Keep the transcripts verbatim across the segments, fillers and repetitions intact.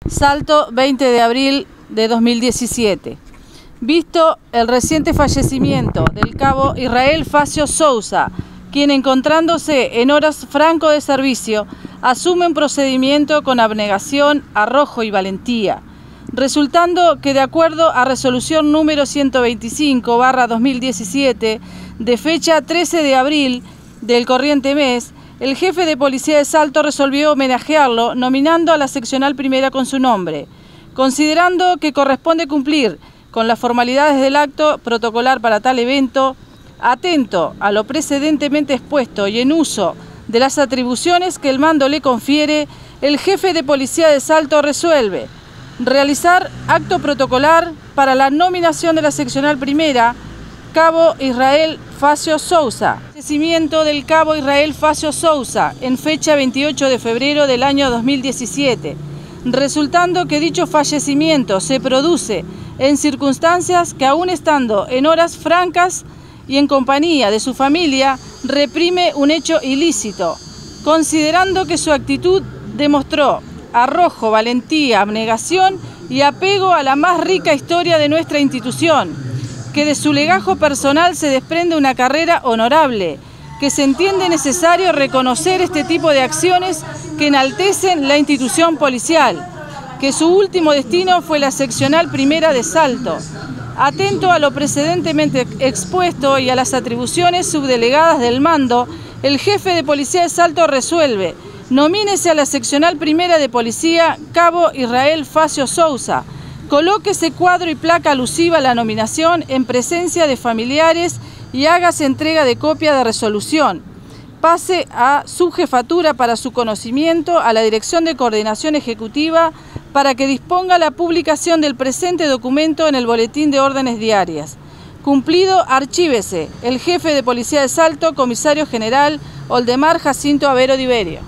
Salto, veinte de abril de dos mil diecisiete. Visto el reciente fallecimiento del cabo Israel Facio Sousa, quien, encontrándose en horas franco de servicio, asume un procedimiento con abnegación, arrojo y valentía, resultando que, de acuerdo a resolución número ciento veinticinco barra dos mil diecisiete, de fecha trece de abril del corriente mes, el jefe de policía de Salto resolvió homenajearlo nominando a la seccional primera con su nombre, considerando que corresponde cumplir con las formalidades del acto protocolar para tal evento, atento a lo precedentemente expuesto y en uso de las atribuciones que el mando le confiere. El jefe de policía de Salto resuelve realizar acto protocolar para la nominación de la seccional primera, cabo Israel Facio Sousa. Fallecimiento del cabo Israel Facio Sousa en fecha veintiocho de febrero del año dos mil diecisiete, resultando que dicho fallecimiento se produce en circunstancias que, aún estando en horas francas y en compañía de su familia, reprime un hecho ilícito, considerando que su actitud demostró arrojo, valentía, abnegación y apego a la más rica historia de nuestra institución, que de su legajo personal se desprende una carrera honorable, que se entiende necesario reconocer este tipo de acciones que enaltecen la institución policial, que su último destino fue la seccional primera de Salto. Atento a lo precedentemente expuesto y a las atribuciones subdelegadas del mando, el jefe de policía de Salto resuelve: nomínese a la seccional primera de policía cabo Israel Facio Sousa. Colóquese cuadro y placa alusiva a la nominación en presencia de familiares y hágase entrega de copia de resolución. Pase a su jefatura para su conocimiento a la Dirección de Coordinación Ejecutiva para que disponga la publicación del presente documento en el Boletín de Órdenes Diarias. Cumplido, archívese. El jefe de policía de Salto, comisario general Oldemar Jacinto Avero de Iberio.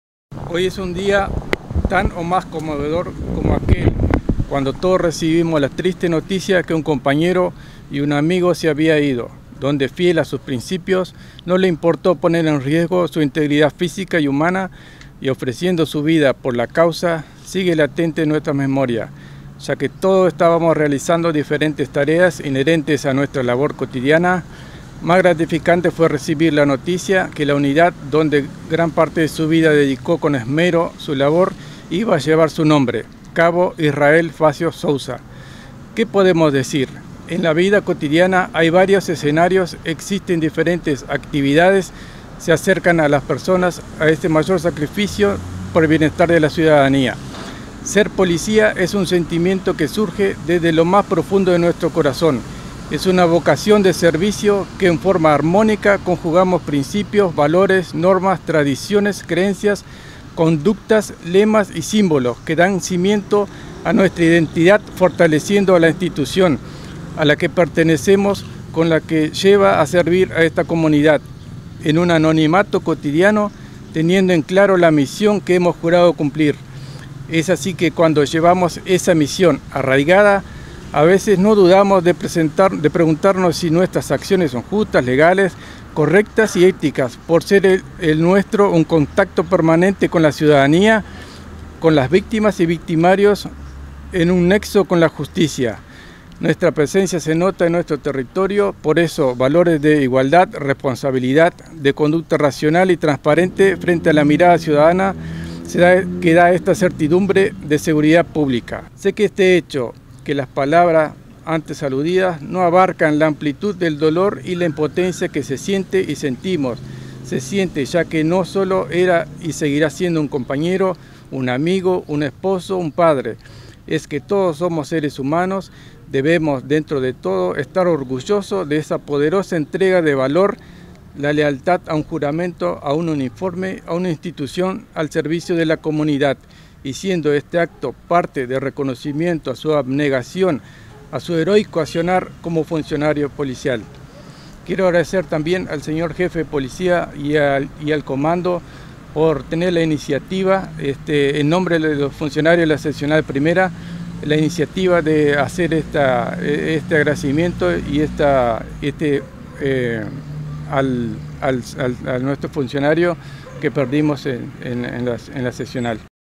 Hoy es un día tan o más conmovedor como aquel cuando todos recibimos la triste noticia que un compañero y un amigo se había ido, donde, fiel a sus principios, no le importó poner en riesgo su integridad física y humana, y ofreciendo su vida por la causa, sigue latente en nuestra memoria, ya que todos estábamos realizando diferentes tareas inherentes a nuestra labor cotidiana. Más gratificante fue recibir la noticia que la unidad donde gran parte de su vida dedicó con esmero su labor iba a llevar su nombre, cabo Israel Facio Sousa. ¿Qué podemos decir? En la vida cotidiana hay varios escenarios, existen diferentes actividades, se acercan a las personas a este mayor sacrificio por el bienestar de la ciudadanía. Ser policía es un sentimiento que surge desde lo más profundo de nuestro corazón. Es una vocación de servicio que en forma armónica conjugamos principios, valores, normas, tradiciones, creencias, conductas, lemas y símbolos que dan cimiento a nuestra identidad, fortaleciendo a la institución a la que pertenecemos, con la que lleva a servir a esta comunidad en un anonimato cotidiano, teniendo en claro la misión que hemos jurado cumplir. Es así que cuando llevamos esa misión arraigada, a veces no dudamos de, presentar, de preguntarnos si nuestras acciones son justas, legales, correctas y éticas, por ser el, el nuestro un contacto permanente con la ciudadanía, con las víctimas y victimarios, en un nexo con la justicia. Nuestra presencia se nota en nuestro territorio, por eso valores de igualdad, responsabilidad, de conducta racional y transparente frente a la mirada ciudadana, se da, que da esta certidumbre de seguridad pública. Sé que este hecho, que las palabras antes aludidas no abarcan la amplitud del dolor y la impotencia que se siente y sentimos. Se siente ya que no solo era y seguirá siendo un compañero, un amigo, un esposo, un padre. Es que todos somos seres humanos, debemos dentro de todo estar orgullosos de esa poderosa entrega de valor, la lealtad a un juramento, a un uniforme, a una institución al servicio de la comunidad, y siendo este acto parte de reconocimiento a su abnegación, a su heroico accionar como funcionario policial. Quiero agradecer también al señor jefe de policía y al, y al comando por tener la iniciativa, este, en nombre de los funcionarios de la seccional primera, la iniciativa de hacer esta, este agradecimiento y esta, este, eh, al, al, al, a nuestro funcionario que perdimos en, en, en, la, en la seccional.